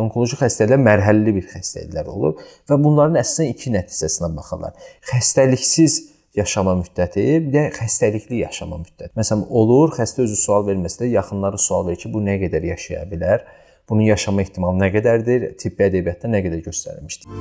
onkoloji xəstəliklər mərhələli bir xəstəliklər olur və bunların əslində iki nəticəsinə baxırlar. Xəstəliksiz yaşama müddəti, bir də xəstəlikli yaşama müddəti. Məsələn, olur, xəstə özü sual verməsə də yaxınları sual verir ki, bu nə qədər yaşaya bilər? Bunun yaşama ehtimalı nə qədərdir? Tibbi ədəbiyyatda nə qədər göstərilmişdir?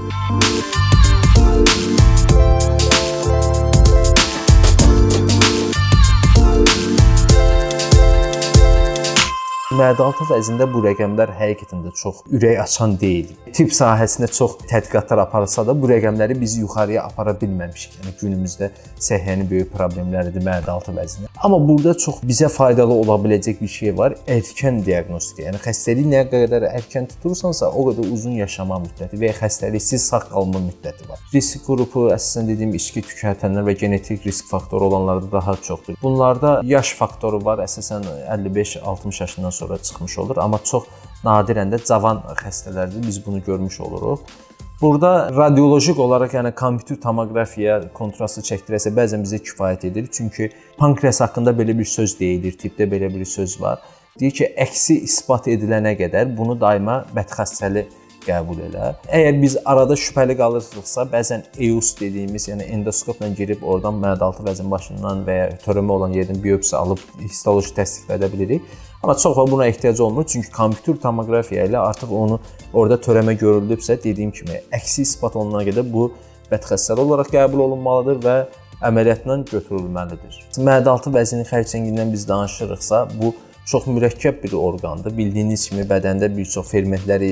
Mədə-altı vəzində bu rəqəmlər həqiqətən də çox ürək açan deyil. Tibb sahəsində çox tədqiqatlar aparılsa da bu rəqəmləri biz yuxarıya apara bilməmişik. Yəni günümüzdə səhiyyənin böyük problemləridir mədə-altı vəzini. Amma burada çox bizə faydalı ola biləcək bir şey var, erkən diaqnostika. Yəni xəstəliyi nə qədər erkən tutursansa, o qədər uzun yaşama müddəti və ya xəstəliksiz sağ qalma müddəti var. Risk qrupu əslində dediyim içki tükətənlər və genetik risk faktoru olanlarda daha çoxdur. Bunlarda yaş faktoru var, əsasən 55-60 yaşından sonra çıxmış olur, amma çox nadirən də cavan xəstələrdə biz bunu görmüş oluruq. Burada radiolojik olaraq, yəni kompüter tomoqrafiya kontrastı çəkdirəsə bəzən bizə kifayət edir. Çünki pankreas haqqında belə bir söz deyilir, tibbdə belə bir söz var. Deyir ki, əksi isbat edilənə qədər bunu daima bədxəstəli qəbul elə. Əgər biz arada şübhəli qalırıqsa, bəzən EUS dediyimiz, yəni endoskopla girib oradan mədə-altı vəzin başından və ya törəmə olan yerdən biopsi alıb histoloji təsdiq edə bilirik. Amma çox vaxt buna ehtiyac olmur, çünki kompüter tomoqrafiya ilə artıq onu orada törəmə görüldübsə, dediyim kimi, əksi isbat olunana qədər bu bədxəstəli olaraq qəbul olunmalıdır və əməliyyatla götürülməlidir. Mədə-altı vəzinin xərçəngindən biz danışırıqsa, bu çox mürəkkəb bir orqandır. Bildiyiniz kimi bədəndə bir çox fermentləri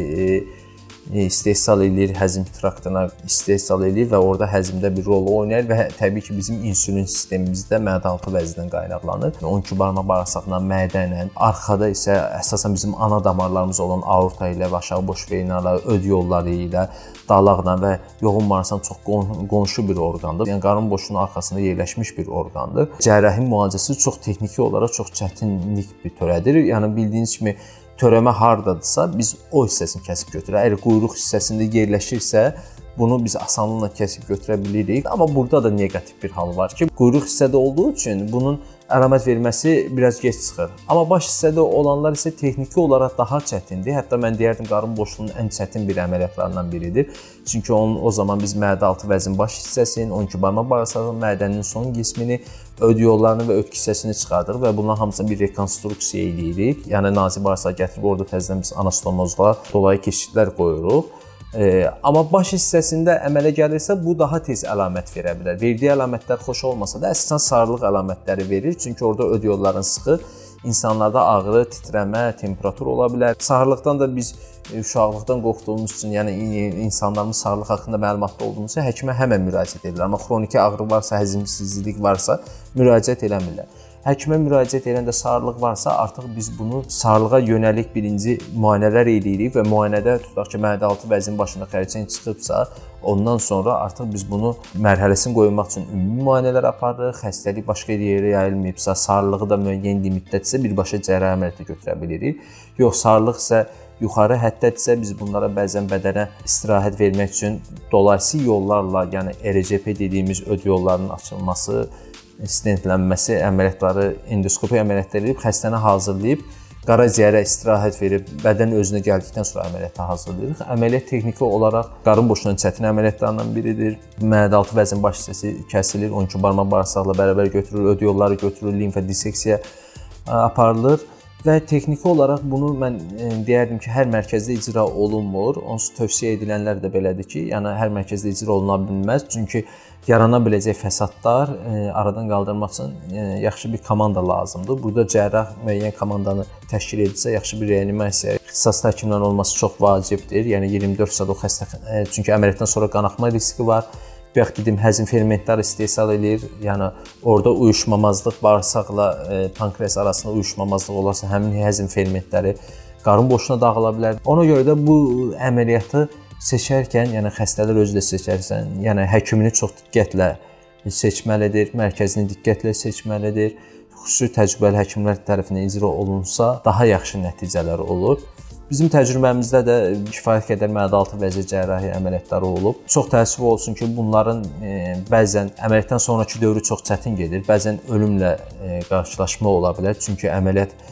istehsal edir, həzm traktına istehsal edir və orada həzmdə bir rol oynayır və təbii ki, bizim insülin sistemimizdə mədə-altı vəzindən qaynaqlanır. 12 barmaq bağırsaqla, mədə ilə, arxada isə əsasən bizim ana damarlarımız olan aorta ilə və aşağı boş veynalar, öd yolları ilə, dalaqla və yoğun bağırsaq çox qonşu bir orqandır. Yəni qarın boşluğunun arxasında yerləşmiş bir orqandır. Cərrahi müalicəsi çox texniki olaraq çox çətinlik bir törədir. Yəni bildiyiniz kimi törəmə hardadırsa, biz o hissəsini kəsib götürək. Əgər quyruq hissəsində yerləşirsə, bunu biz asanlıqla kəsib götürə bilirik. Amma burada da neqativ bir hal var ki, quyruq hissədə olduğu üçün bunun əlamət verməsi biraz gec çıxır. Amma baş hissədə olanlar isə texniki olaraq daha çətindir. Hətta mən deyərdim, qarın boşluğunun ən çətin bir əməliyyatlarından biridir. Çünki o zaman biz mədə-altı vəzin baş hissəsini, 12 barmaq bağırsağının, mədənin son qismini, öd yollarını və öd kisəsini çıxardırıq və bunların hamısına bir rekonstruksiya edirik. Yəni nazik bağırsağı gətirib orada təzədən biz anastomozla dolayı keçidlər qoyuruq. Amma baş hissəsində əmələ gəlirsə, bu daha tez əlamət verə bilər. Verdiyi əlamətlər xoş olmasa da, əsasən sarılıq əlamətləri verir. Çünki orada öd yolların sıxı, insanlarda ağrı, titrəmə, temperatur ola bilər. Sarılıqdan da biz uşaqlıqdan qorxduğumuz üçün, yəni insanlarımız sarılıq haqqında məlumatlı olduğumuz üçün həkimə həmən müraciət edirlər. Amma xroniki ağrı varsa, həzmsizlik varsa müraciət eləmirlər. Həkimə müraciət edəndə sarılıq varsa, artıq biz bunu sarılığa yönəlik birinci müayinələr edirik və müayinədə tutaq ki, mədə-altı vəzin başında xərçəng çıxıbsa, ondan sonra artıq biz bunu mərhələsini qoymaq üçün ümumi müayinələr aparırıq. Xəstəlik başqa yerə yayılmayıbsa, sarılığı da müəyyən limitdədirsə, birbaşa cərrahi əməliyyata götürə bilirik. Yox, sarılıq isə yuxarı həddədirsə, biz bunlara bəzən bədənə istirahət vermək üçün dolayısi yollarla, yəni RCP dediyimiz öd yollarının açılması, stentlənməsi əməliyyatları, endoskopi əməliyyatları edib, xəstəni hazırlayıb, qaraciyərə istirahət verib, bədən özünə gəldikdən sonra əməliyyata hazırlayırıq. Əməliyyat texniki olaraq qarın boşluğunun çətin əməliyyatlarından biridir. Mədə-altı vəzin baş hissəsi kəsilir, 12 barmaq bağırsaqla bərabər götürülür, öd yolları götürülür, limfa disseksiya aparılır. Və texniki olaraq bunu mən deyərdim ki, hər mərkəzdə icra olunmur. Onsuz tövsiyə edilənlər də belədir ki, yəni hər mərkəzdə icra oluna bilməz. Çünki yarana biləcək fəsadlar aradan qaldırmaq üçün yaxşı bir komanda lazımdır. Burada cərrah müəyyən komandanı təşkil edirsə, yaxşı bir reanimasiya, ixtisaslı həkimlərin olması çox vacibdir. Yəni 24 saat o xəstə, çünki əməliyyatdan sonra qanaxma riski var. Yaxud dedim, həzm fermentləri istehsal edir. Yəni orada uyuşmamazlıq, bağırsaqla pankreas arasında uyuşmamazlıq olarsa, həmin həzm fermentləri qarın boşluğuna dağıla bilər. Ona görə də bu əməliyyatı seçərkən, yəni xəstələr özü də seçərsən, yəni həkimini çox diqqətlə seçməlidir, mərkəzini diqqətlə seçməlidir. Xüsusi təcrübəli həkimlər tərəfindən icra olunsa, daha yaxşı nəticələr olur. Bizim təcrübəmizdə də kifayət qədər mədə-altı vəzi cərrahi əməliyyatları olub. Çox təəssüf olsun ki, bunların bəzən əməliyyatdan sonraki dövrü çox çətin gedir. Bəzən ölümlə qarşılaşma ola bilər. Çünki əməliyyat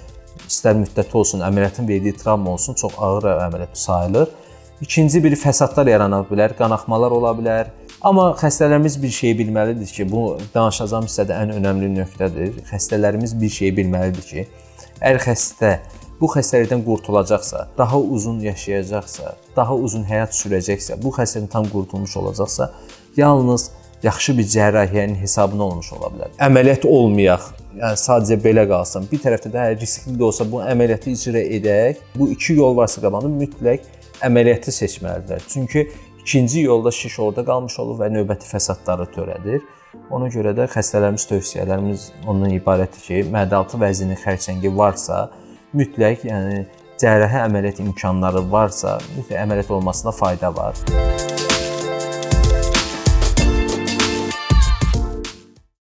istər müddəti olsun, əməliyyatın verdiyi travma olsun, çox ağır əməliyyat sayılır. İkinci biri fəsadlar yarana bilər, qanaxmalar ola bilər. Amma xəstələrimiz bir şeyi bilməlidir ki, bu danışacağım hissədə ən önəmli nöqtədir. Xəstələrimiz bir şeyi bilməlidir ki, əgər xəstə bu xəstəlikdən qurtulacaqsa, daha uzun yaşayacaqsa, daha uzun həyat sürəcəksə, bu xəstəlikdən tam qurtulmuş olacaqsa, yalnız yaxşı bir cərrahiyyənin hesabına olmuş ola bilər. Əməliyyat olmayaq, yəni sadəcə belə qalsın. Bir tərəfdə də riskli də olsa bu əməliyyatı icra edək. Bu iki yol varsa qabağında mütləq əməliyyatı seçməlidirlər. Çünki ikinci yolda şiş orada qalmış olur və növbəti fəsadları törədir. Ona görə də xəstələrimiz tövsiyələrimiz ondan ibarətdir ki, mədə-altı vəzinin xərçəngi varsa, mütləq, yəni cərrahi əməliyyat imkanları varsa, mütləq əməliyyat olmasına fayda var.